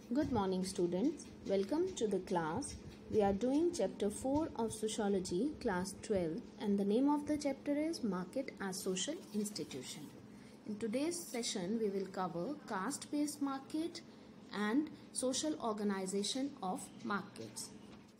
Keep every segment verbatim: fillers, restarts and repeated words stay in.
Good morning, students. Welcome to the class. We are doing chapter four of Sociology, class twelve, and the name of the chapter is Market as Social Institution. In today's session, we will cover caste-based market and social organization of markets.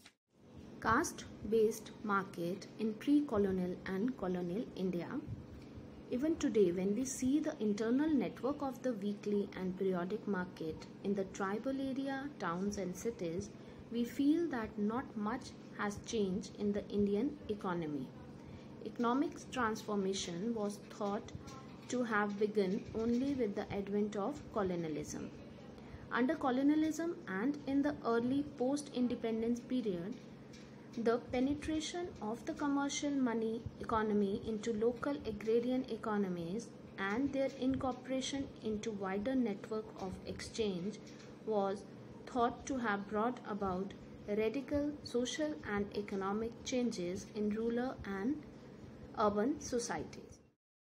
Caste-based market in pre-colonial and colonial India. Even today, when we see the internal network of the weekly and periodic market in the tribal area, towns and cities, we feel that not much has changed in the Indian economy. Economic transformation was thought to have begun only with the advent of colonialism. Under colonialism and in the early post-independence period, the penetration of the commercial money economy into local agrarian economies and their incorporation into wider network of exchange was thought to have brought about radical social and economic changes in rural and urban societies.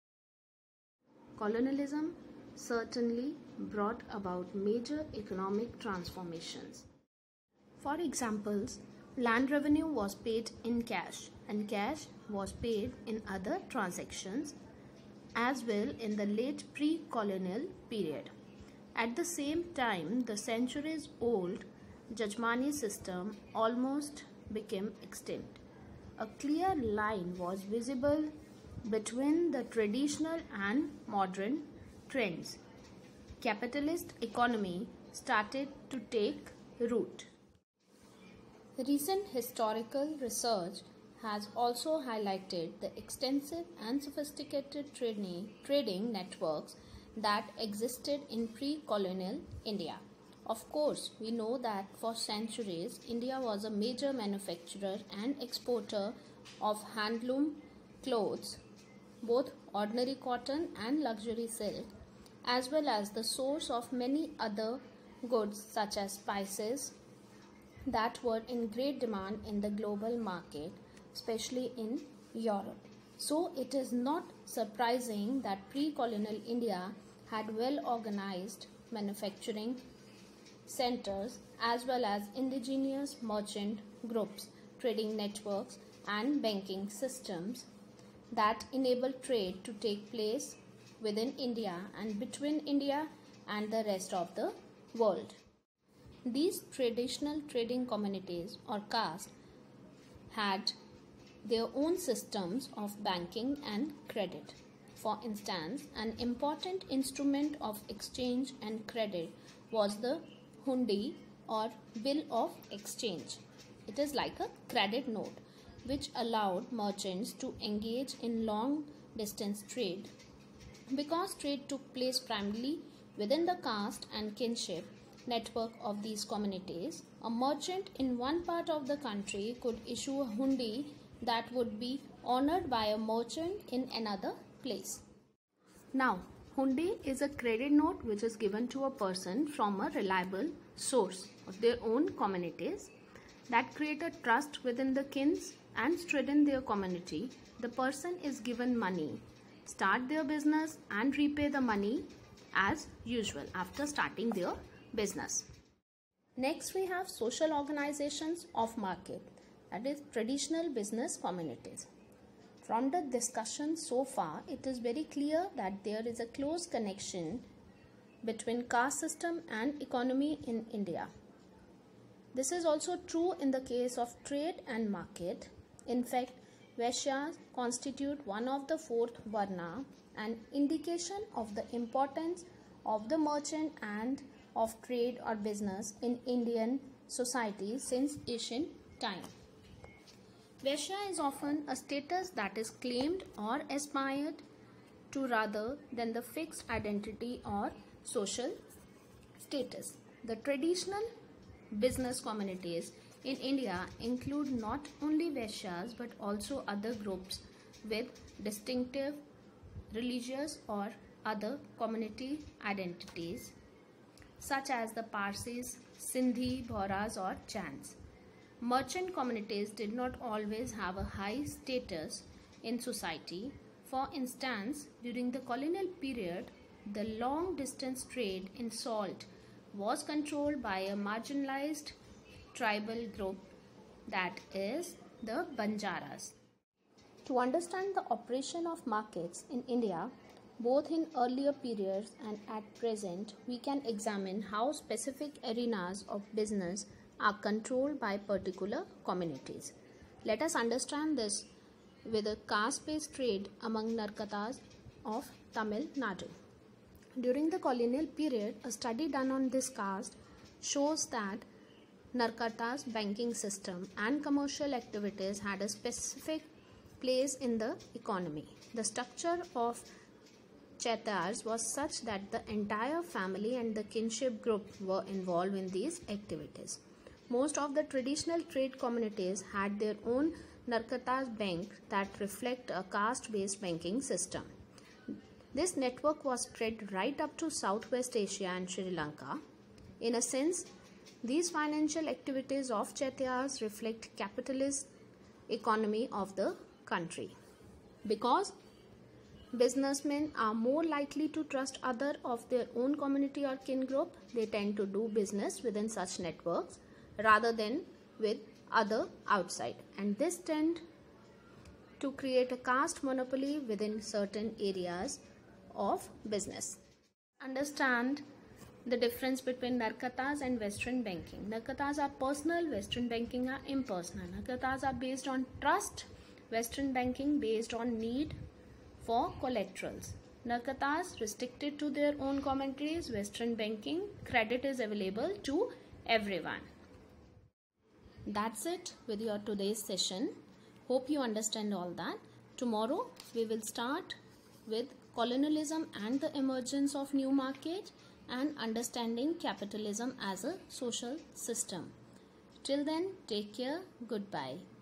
Colonialism certainly brought about major economic transformations. For examples, land revenue was paid in cash and cash was paid in other transactions as well in the late pre-colonial period. At the same time, the centuries-old Jajmani system almost became extinct. A clear line was visible between the traditional and modern trends. Capitalist economy started to take root. Recent historical research has also highlighted the extensive and sophisticated trading, trading networks that existed in pre-colonial India. Of course, we know that for centuries, India was a major manufacturer and exporter of handloom clothes, both ordinary cotton and luxury silk, as well as the source of many other goods such as spices, that were in great demand in the global market, especially in Europe. So it is not surprising that pre-colonial India had well-organized manufacturing centers as well as indigenous merchant groups, trading networks and banking systems that enabled trade to take place within India and between India and the rest of the world. These traditional trading communities or castes had their own systems of banking and credit. For instance, an important instrument of exchange and credit was the hundi or bill of exchange. It is like a credit note which allowed merchants to engage in long distance trade. Because trade took place primarily within the caste and kinship network of these communities, a merchant in one part of the country could issue a hundi that would be honored by a merchant in another place. Now, hundi is a credit note which is given to a person from a reliable source of their own communities that create a trust within the kins and strengthen their community. The person is given money, start their business and repay the money as usual after starting their business. Next, we have social organizations of market, that is traditional business communities. From the discussion so far, it is very clear that there is a close connection between caste system and economy in India. This is also true in the case of trade and market. In fact, Vaishyas constitute one of the fourth varna, an indication of the importance of the merchant and of trade or business in Indian society since ancient time. Vaishya is often a status that is claimed or aspired to rather than the fixed identity or social status. The traditional business communities in India include not only Vaishyas but also other groups with distinctive religious or other community identities, such as the Parsis, Sindhi, Bhoras or Chants. Merchant communities did not always have a high status in society. For instance, during the colonial period, the long distance trade in salt was controlled by a marginalized tribal group, that is the Banjaras. To understand the operation of markets in India, both in earlier periods and at present, we can examine how specific arenas of business are controlled by particular communities. Let us understand this with a caste-based trade among Narkatas of Tamil Nadu. During the colonial period, a study done on this caste shows that Narkatas' banking system and commercial activities had a specific place in the economy. The structure of Chaitars was such that the entire family and the kinship group were involved in these activities. Most of the traditional trade communities had their own Narkatas bank that reflect a caste-based banking system. This network was spread right up to Southwest Asia and Sri Lanka. In a sense, these financial activities of Chaitars reflect capitalist economy of the country. Because businessmen are more likely to trust other of their own community or kin group, they tend to do business within such networks rather than with other outside, and this tend to create a caste monopoly within certain areas of business. Understand the difference between Narkatas and Western banking. Narkatas are personal, Western banking are impersonal. Narkatas are based on trust, Western banking based on need for collaterals. Narkatas restricted to their own commentaries, Western banking credit is available to everyone. That's it with your today's session. Hope you understand all that. Tomorrow we will start with colonialism and the emergence of new market and understanding capitalism as a social system. Till then, take care. Goodbye.